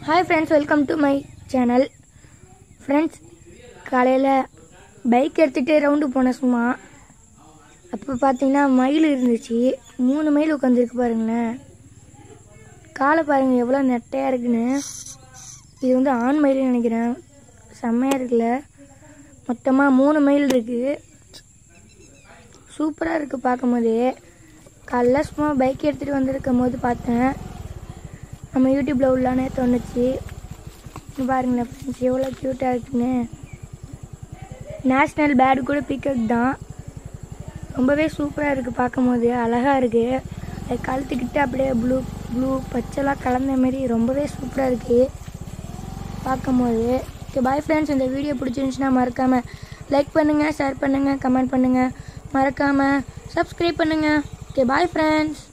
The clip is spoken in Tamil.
Hi friends, welcome to my channel. Friends, காலையில பைக் எடுத்துட்டு ரவுண்டு போன சும்மா அப்போ பார்த்தீங்கன்னா மயில் இருந்துச்சு. 3 மயில் உட்காந்துருக்கு பாருங்களேன். காலை பாருங்க எவ்வளோ நெட்டையாக இருக்குன்னு. இது வந்து ஆண் மயில்னு நினைக்கிறேன். செம்மையாக இருக்குல்ல. மொத்தமாக 3 மயில் இருக்குது. சூப்பராக இருக்குது பார்க்கும்போதே. காலைல சும்மா பைக் எடுத்துகிட்டு வந்திருக்கும் போது பார்த்தேன். நம்ம யூடியூப்பில் உள்ளானே தோணுச்சு. பாருங்களேன் ஃப்ரெண்ட்ஸ் எவ்வளோ க்யூட்டாக இருக்குன்னு. நேஷ்னல் பேர்டு கூட பீகாக் தான். ரொம்பவே சூப்பராக இருக்குது பார்க்கும்போது. அழகாக இருக்குது. அது கழுத்துக்கிட்ட அப்படியே ப்ளூ பச்சைலாம் கலந்த மாரி ரொம்பவே சூப்பராக இருக்குது பார்க்கும்போது. ஓகே பாய் ஃப்ரெண்ட்ஸ், இந்த வீடியோ பிடிச்சிருந்துச்சுன்னா மறக்காமல் லைக் பண்ணுங்கள், ஷேர் பண்ணுங்கள், கமெண்ட் பண்ணுங்கள், மறக்காமல் சப்ஸ்கிரைப் பண்ணுங்கள். Okay bye friends.